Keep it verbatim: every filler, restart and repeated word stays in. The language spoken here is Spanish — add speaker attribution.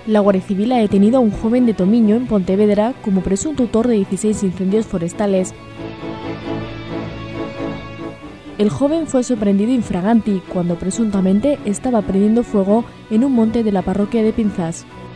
Speaker 1: La Guardia Civil ha detenido a un joven de Tomiño, en Pontevedra, como presunto autor de dieciséis incendios forestales. El joven fue sorprendido infraganti cuando presuntamente estaba prendiendo fuego en un monte de la parroquia de Pinzas.